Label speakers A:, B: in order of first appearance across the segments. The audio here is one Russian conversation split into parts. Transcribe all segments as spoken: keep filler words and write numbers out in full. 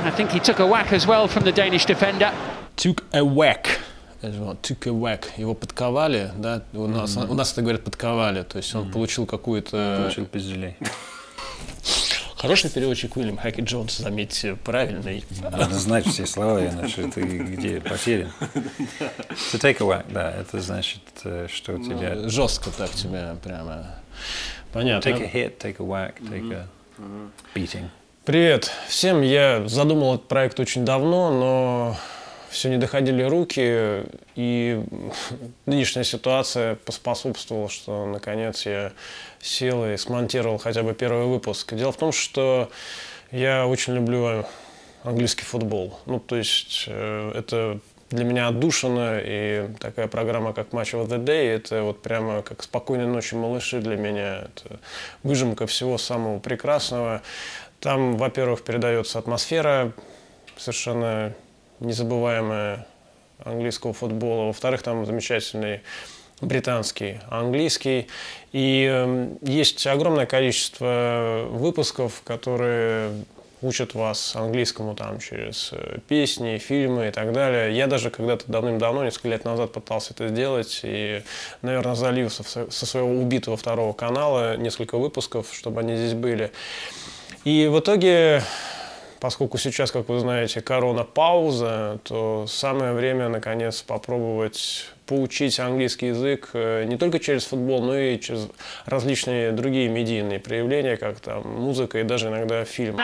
A: I think he took a whack as well from the Danish defender.
B: Took a whack. Took a whack. Его подковали, да? У нас, mm-hmm. у нас это говорят подковали, то есть он mm-hmm. получил какую-то...
C: Получил пизделей.
B: Хороший переводчик Уильям Хаки Джонс, заметьте, правильный.
C: Надо знать все слова, иначе ты где потерян. To take a whack, да, это значит, что у тебя...
B: Ну, жестко так тебя прямо... Понятно.
C: Take a hit, take a whack, take a beating.
B: Привет всем, я задумал этот проект очень давно, но все не доходили руки, и нынешняя ситуация поспособствовала, что наконец я сел и смонтировал хотя бы первый выпуск. Дело в том, что я очень люблю английский футбол. Ну, то есть э, это для меня отдушина, и такая программа, как Match of the Day, это вот прямо как «Спокойной ночи, малыши» для меня. Это выжимка всего самого прекрасного. Там, во-первых, передается атмосфера совершенно незабываемая английского футбола. Во-вторых, там замечательный британский, английский. И э, есть огромное количество выпусков, которые учат вас английскому там через песни, фильмы и так далее. Я даже когда-то давным-давно, несколько лет назад, пытался это сделать и, наверное, залью со, со своего убитого второго канала несколько выпусков, чтобы они здесь были. И в итоге, поскольку сейчас, как вы знаете, корона-пауза, то самое время, наконец, попробовать поучить английский язык не только через футбол, но и через различные другие медийные проявления, как там музыка и даже иногда фильм.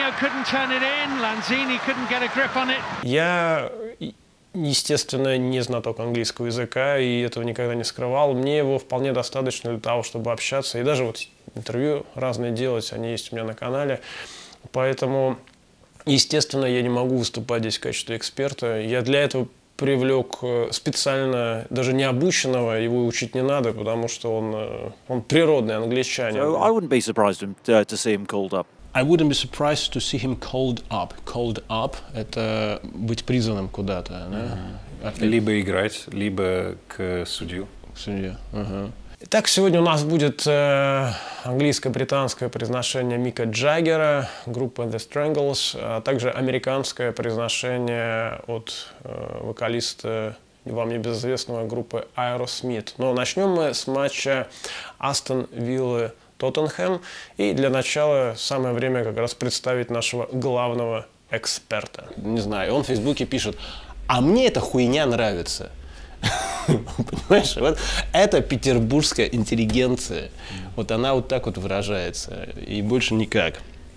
B: Я, естественно, не знаток английского языка, и этого никогда не скрывал. Мне его вполне достаточно для того, чтобы общаться, и даже вот интервью разные делать, они есть у меня на канале. Поэтому, естественно, я не могу выступать здесь в качестве эксперта. Я для этого привлек специально, даже не обученного, его учить не надо, потому что он, он природный англичанин.
D: So I wouldn't be surprised to, to see him called up.
B: I wouldn't be surprised to see him called up. Called up – это быть призванным куда-то, да?
C: Mm-hmm. Либо играть, либо к судью.
B: К судью. Uh-huh. Итак, сегодня у нас будет э, английско-британское произношение Мика Джаггера, группы The Strangles, а также американское произношение от э, вокалиста вам небезызвестного группы Aerosmith. Но начнем мы с матча Астон Виллы Тоттенхэм. И для начала самое время как раз представить нашего главного эксперта. Не знаю, он в Фейсбуке пишет: «А мне эта хуйня нравится». Понимаешь, вот это петербургская интеллигенция. Вот она вот так вот выражается, и больше никак.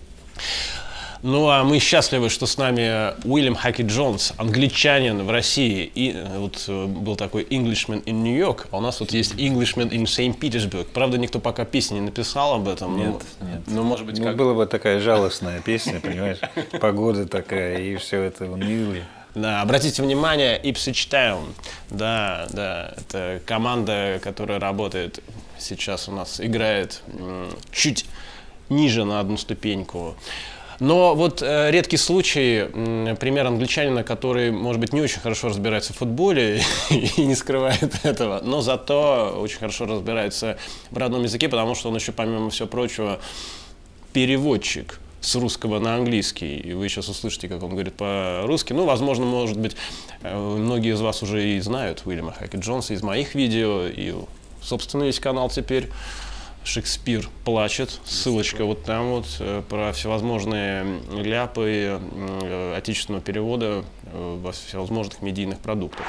B: Ну, а мы счастливы, что с нами Уильям Хаки Джонс, англичанин в России. И вот был такой Englishman in New York, а у нас вот есть Englishman in Saint Petersburg. Правда, никто пока песни не написал об этом.
C: Нет,
B: но,
C: нет.
B: Ну, может быть,
C: ну,
B: как...
C: была бы такая жалостная песня, понимаешь? Погода такая, и все это унылое.
B: Да, обратите внимание, Ipswich Town, да, да, это команда, которая работает сейчас у нас, играет чуть ниже на одну ступеньку. Но вот э, редкий случай, э, пример англичанина, который, может быть, не очень хорошо разбирается в футболе и не скрывает этого, но зато очень хорошо разбирается в родном языке, потому что он еще, помимо всего прочего, переводчик с русского на английский, и вы сейчас услышите, как он говорит по-русски. Ну, возможно, может быть, многие из вас уже и знают Уильяма Хаки Джонса из моих видео, и, собственно, есть канал теперь «Шекспир плачет». Ссылочка вот там вот про всевозможные ляпы отечественного перевода во всевозможных медийных продуктах.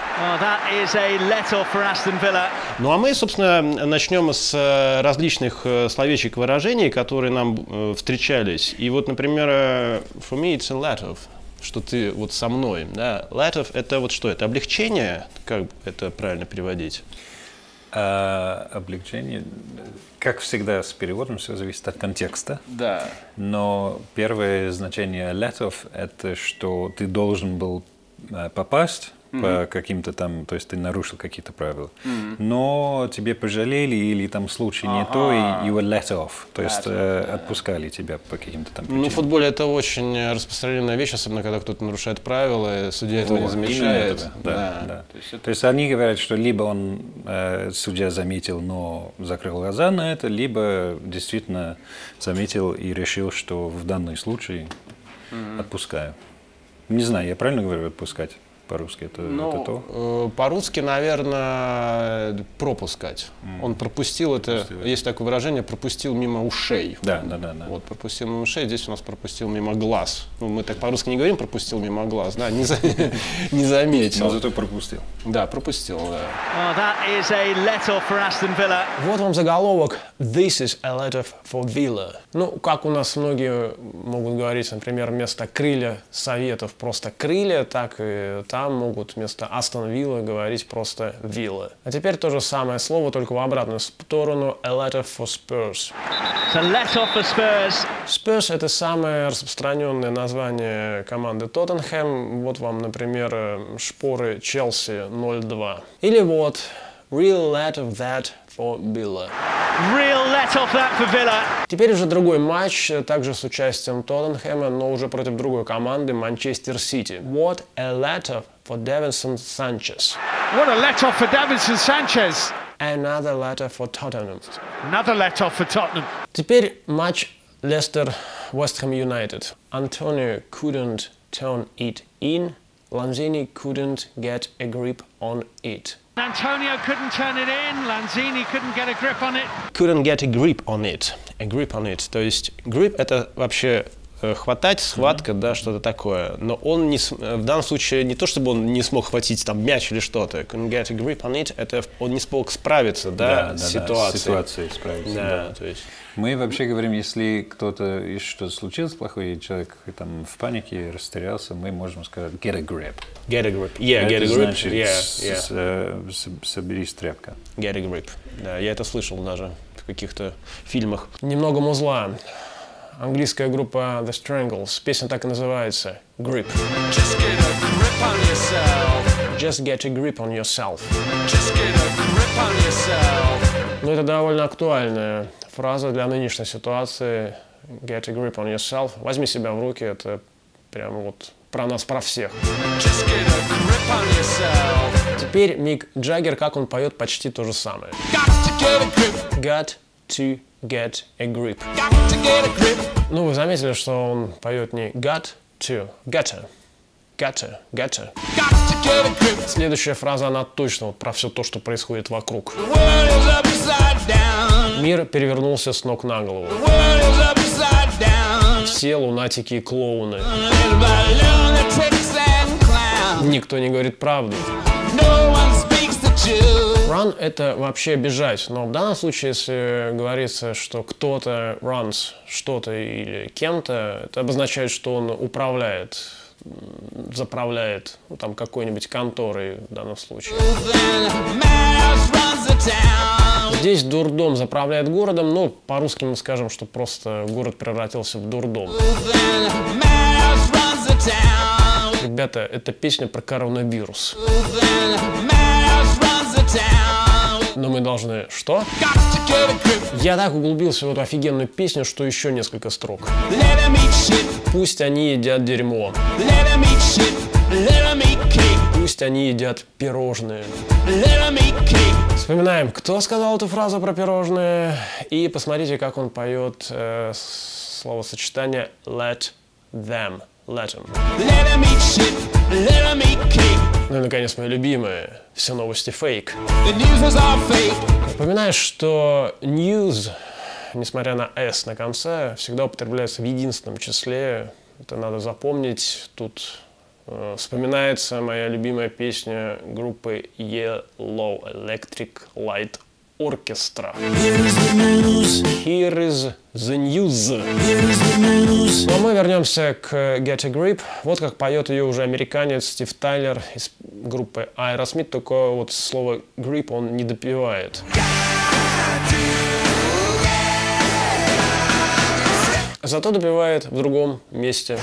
B: Ну а мы, собственно, начнем с различных словечек, выражений, которые нам встречались. И вот, например, for me it's a let of, что ты вот со мной. Да? Let of — это вот что? Это облегчение? Как это правильно переводить?
C: А, облегчение, как всегда с переводом, все зависит от контекста.
B: Да.
C: Но первое значение let of — это что ты должен был попасть mm-hmm. по каким-то там, то есть ты нарушил какие-то правила. Mm-hmm. Но тебе пожалели или там случай не uh-huh. то, и you were let off, то let есть off, отпускали yeah. тебя по каким-то там причинам.
B: Ну, в футболе это очень распространенная вещь, особенно когда кто-то нарушает правила, и судья этого не замечает.
C: Этого. Да, да. Да. То, есть это... то есть они говорят, что либо он, э, судья заметил, но закрыл глаза на это, либо действительно заметил и решил, что в данном случае mm-hmm. отпускаю. Не знаю, я правильно говорю отпускать? По-русски это,
B: Ну,
C: это то?
B: э, по-русски, наверное, пропускать. Mm. Он пропустил это, пропустил. Есть такое выражение, пропустил мимо ушей.
C: Да, да, да, да.
B: Вот, пропустил мимо ушей, здесь у нас пропустил мимо глаз. Ну, мы так по-русски не говорим, пропустил мимо глаз, да, не, за, не заметил.
C: Но зато пропустил.
B: Да, пропустил, да.
E: Oh, that is a let-off for Aston Villa.
B: Вот вам заголовок «This is a let-off for Villa». Ну, как у нас многие могут говорить, например, вместо «крылья Советов» просто «крылья», так и там могут вместо Астон Вилла говорить просто Вилла. А теперь то же самое слово, только в обратную сторону a let-off for Spurs.
E: It's a let-off for Spurs.
B: Spurs — это самое распространенное название команды Тоттенхэм. Вот вам, например, шпоры Челси ноль два. Или вот real let-off that for Villa.
E: Real let-off that for Villa.
B: Теперь уже другой матч, также с участием Тоттенхэма, но уже против другой команды, Манчестер Сити. What a let-off for Davinson Sanchez.
A: What a let-off for Davinson Sanchez.
B: Another let-off for Tottenham.
A: Another let-off for Tottenham.
B: Теперь матч Лестер-West Ham United. Antonio couldn't turn it in. Lanzini couldn't get a grip on it.
A: Antonio couldn't turn it in. Lanzini couldn't get a grip on it.
B: Couldn't get a grip on it. A grip on it. То есть grip — это вообще хватать, схватка, mm-hmm. да, что-то такое. Но он не, в данном случае не то, чтобы он не смог хватить там мяч или что-то. Couldn't get a grip on it. Это он не смог справиться, да,
C: да,
B: с
C: да,
B: ситуацией.
C: Да, с ситуацией справиться.
B: Да,
C: да.
B: то есть.
C: Мы вообще говорим, если кто-то, если что-то случилось плохое, и человек там в панике растерялся, мы можем сказать get a grip.
B: Get a grip. Yeah, get a grip.
C: Значит,
B: yeah, yeah.
C: соберись, тряпка.
B: Get a grip. Да, я это слышал даже в каких-то фильмах. Немного музла. Английская группа The Strangles. Песня так и называется. Grip.
F: Just get a grip on yourself.
B: Just get a grip on yourself.
F: Just get a grip on yourself.
B: Ну, это довольно актуальная фраза для нынешней ситуации. Get a grip on yourself. Возьми себя в руки. Это прямо вот про нас, про всех.
F: Just get a grip on yourself.
B: Теперь Мик Джаггер, как он поет почти то же самое.
F: Got to get a grip.
B: Got to get a grip.
F: Got to get a grip.
B: Ну, вы заметили, что он поет не got to, gotta, gotta, gotta.
F: Got to get a grip.
B: Следующая фраза, она точно вот про все то, что происходит вокруг.
F: The world is upside down.
B: Мир перевернулся с ног на голову.
F: The world is upside down.
B: Все лунатики и клоуны.
F: Everybody lunatics and clowns.
B: Никто не говорит правду.
F: No one speaks the truth.
B: Run — это вообще бежать, но в данном случае, если говорится, что кто-то runs что-то или кем-то, это обозначает, что он управляет, заправляет, ну, там, какой-нибудь конторой в данном случае. Здесь дурдом заправляет городом, но по-русски мы скажем, что просто город превратился в дурдом. Ребята, это песня про коронавирус. Но мы должны... Что? Я так углубился в эту офигенную песню, что еще несколько строк. Пусть они едят дерьмо. Пусть они едят пирожные. Вспоминаем, кто сказал эту фразу про пирожные. И посмотрите, как он поет э, словосочетание let them. Let them.
F: Let 'em eat shit, let 'em eat cake.
B: Ну и, наконец, мои любимые. Все новости фейк.
F: The news was all fake.
B: Напоминаю, что news, несмотря на S на конце, всегда употребляется в единственном числе. Это надо запомнить. Тут э, вспоминается моя любимая песня группы Yellow Electric Light Orchestra. Here is the news. Here is the news. Here is the news. Ну а мы вернемся к Get a Grip. Вот как поет ее уже американец Стив Тайлер из группы Aerosmith. Только вот слово grip он не допевает. Зато допевает в другом месте.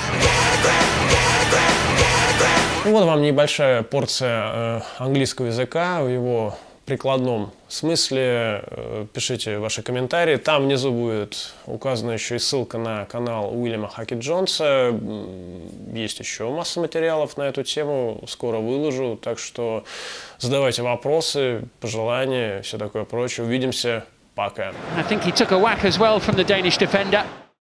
B: Ну, вот вам небольшая порция э, английского языка в его прикладном смысле. Э, пишите ваши комментарии. Там внизу будет указана еще и ссылка на канал Уильяма Хаки-Джонса. Есть еще масса материалов на эту тему. Скоро выложу. Так что задавайте вопросы, пожелания, все такое прочее. Увидимся. Пока.
A: I think he took a whack as well from the Danish defender.